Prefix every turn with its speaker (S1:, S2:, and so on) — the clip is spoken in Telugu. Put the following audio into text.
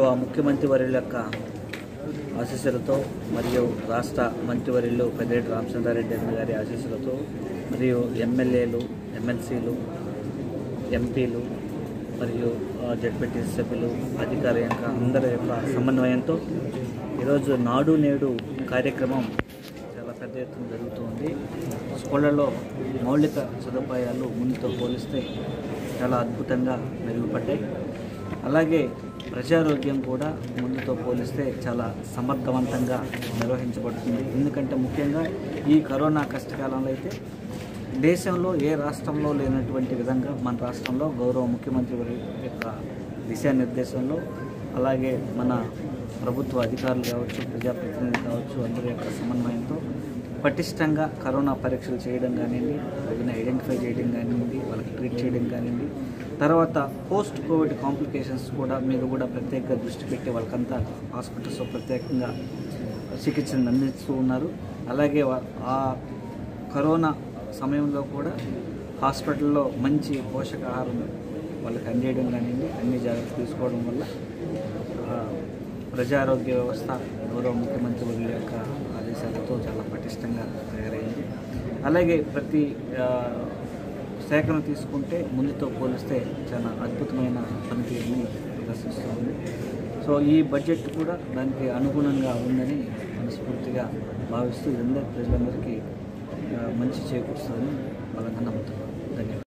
S1: ముఖ్యమంత్రి వర్యుల యొక్క ఆశీస్సులతో మరియు రాష్ట్ర మంత్రివర్యులు పెద్దిరెడ్డి రామచంద్రారెడ్డి గారి ఆశీస్సులతో మరియు ఎమ్మెల్యేలు, ఎమ్మెల్సీలు, ఎంపీలు మరియు జడ్పీటీసీ సభ్యులు, అధికార అందరి యొక్క సమన్వయంతో ఈరోజు నాడు నేడు కార్యక్రమం చాలా పెద్ద ఎత్తున జరుగుతుంది. స్కూళ్ళలో మౌలిక సదుపాయాలు ముందుతో పోలిస్తే చాలా అద్భుతంగా మెరుగుపడ్డాయి. అలాగే ప్రజారోగ్యం కూడా ముందుతో పోలిస్తే చాలా సమర్థవంతంగా నిర్వహించబడుతుంది. ఎందుకంటే ముఖ్యంగా ఈ కరోనా కష్టకాలంలో అయితే దేశంలో ఏ రాష్ట్రంలో లేనటువంటి విధంగా మన రాష్ట్రంలో గౌరవ ముఖ్యమంత్రి యొక్క దిశానిర్దేశంలో, అలాగే మన ప్రభుత్వ అధికారులు కావచ్చు, ప్రజాప్రతినిధులు కావచ్చు, అందరి యొక్క సమన్వయంతో పటిష్టంగా కరోనా పరీక్షలు చేయడం కానివ్వండి, వాళ్ళని ఐడెంటిఫై చేయడం కానివ్వండి, వాళ్ళకి ట్రీట్ చేయడం కానివ్వండి, తర్వాత పోస్ట్ కోవిడ్ కాంప్లికేషన్స్ మీద కూడా ప్రత్యేక దృష్టి పెట్టి వాళ్ళకంతా హాస్పిటల్స్లో ప్రత్యేకంగా చికిత్సను అందిస్తూ ఉన్నారు. అలాగే ఆ కరోనా సమయంలో కూడా హాస్పిటల్లో మంచి పోషకాహారం వాళ్ళకి అందేయడం కానివ్వండి, అన్ని జాగ్రత్తలు తీసుకోవడం వల్ల ప్రజారోగ్య వ్యవస్థ గౌరవ ముఖ్యమంత్రి వర్యుల యొక్క ఆదేశాలతో చాలా పటిష్టంగా తయారైంది. అలాగే ప్రతి శాఖను తీసుకుంటే ముందుతో పోలిస్తే చాలా అద్భుతమైన పనితీరుని ప్రదర్శిస్తుంది. సో ఈ బడ్జెట్ కూడా దానికి అనుగుణంగా ఉందని మనస్ఫూర్తిగా భావిస్తూ ప్రజలందరికీ మంచి చేకూరుస్తుందని వాళ్ళని నమ్ముతున్నాను. ధన్యవాదాలు.